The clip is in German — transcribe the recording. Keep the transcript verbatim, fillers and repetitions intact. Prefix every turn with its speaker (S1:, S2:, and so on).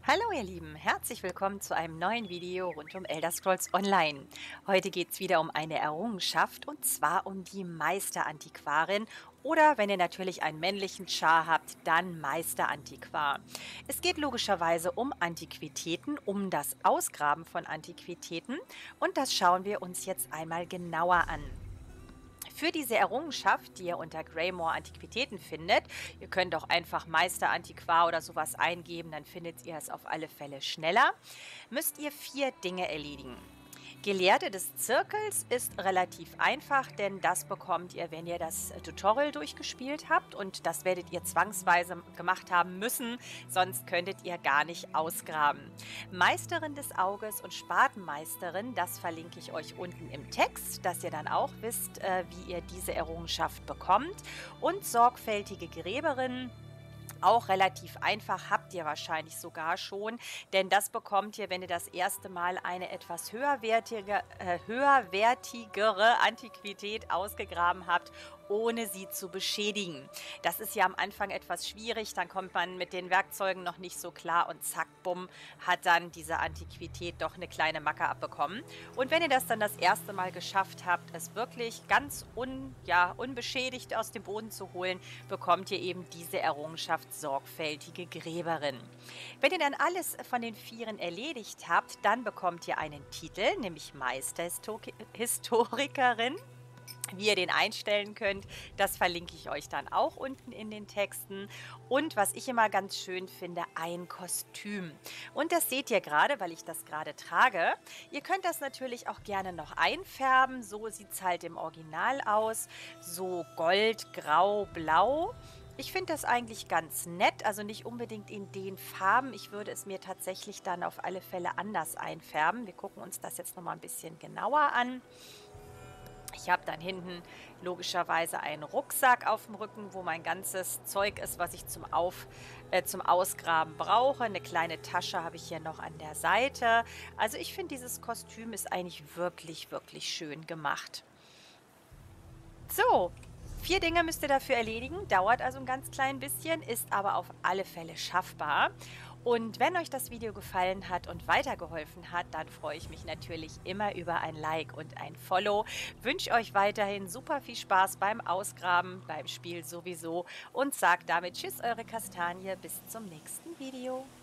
S1: Hallo ihr Lieben, herzlich willkommen zu einem neuen Video rund um Elder Scrolls Online. Heute geht es wieder um eine Errungenschaft und zwar um die Meisterantiquarin oder wenn ihr natürlich einen männlichen Char habt, dann Meisterantiquar. Es geht logischerweise um Antiquitäten, um das Ausgraben von Antiquitäten und das schauen wir uns jetzt einmal genauer an. Für diese Errungenschaft, die ihr unter Greymore Antiquitäten findet, ihr könnt auch einfach Meister Antiquar oder sowas eingeben, dann findet ihr es auf alle Fälle schneller, müsst ihr vier Dinge erledigen. Gelehrte des Zirkels ist relativ einfach, denn das bekommt ihr, wenn ihr das Tutorial durchgespielt habt und das werdet ihr zwangsweise gemacht haben müssen, sonst könntet ihr gar nicht ausgraben. Meisterin des Auges und Spatenmeisterin, das verlinke ich euch unten im Text, dass ihr dann auch wisst, äh, wie ihr diese Errungenschaft bekommt. Und sorgfältige Gräberin, auch relativ einfach, habt ihr wahrscheinlich sogar schon, denn das bekommt ihr, wenn ihr das erste Mal eine etwas höherwertige, äh, höherwertigere Antiquität ausgegraben habt, ohne sie zu beschädigen. Das ist ja am Anfang etwas schwierig, dann kommt man mit den Werkzeugen noch nicht so klar und zack, bumm, hat dann diese Antiquität doch eine kleine Macke abbekommen. Und wenn ihr das dann das erste Mal geschafft habt, es wirklich ganz un, ja, unbeschädigt aus dem Boden zu holen, bekommt ihr eben diese Errungenschaft sorgfältige Gräberin. Wenn ihr dann alles von den Vieren erledigt habt, dann bekommt ihr einen Titel, nämlich Meisterhistorikerin. Wie ihr den einstellen könnt, das verlinke ich euch dann auch unten in den Texten. Und was ich immer ganz schön finde, ein Kostüm. Und das seht ihr gerade, weil ich das gerade trage. Ihr könnt das natürlich auch gerne noch einfärben. So sieht es halt im Original aus. So gold, grau, blau. Ich finde das eigentlich ganz nett, also nicht unbedingt in den Farben. Ich würde es mir tatsächlich dann auf alle Fälle anders einfärben. Wir gucken uns das jetzt nochmal ein bisschen genauer an. Ich habe dann hinten logischerweise einen Rucksack auf dem Rücken, wo mein ganzes Zeug ist, was ich zum, Auf, äh, zum Ausgraben brauche. Eine kleine Tasche habe ich hier noch an der Seite. Also ich finde, dieses Kostüm ist eigentlich wirklich, wirklich schön gemacht. So, vier Dinge müsst ihr dafür erledigen, dauert also ein ganz klein bisschen, ist aber auf alle Fälle schaffbar. Und wenn euch das Video gefallen hat und weitergeholfen hat, dann freue ich mich natürlich immer über ein Like und ein Follow. Wünsche euch weiterhin super viel Spaß beim Ausgraben, beim Spiel sowieso und sagt damit Tschüss, eure Kastanie, bis zum nächsten Video.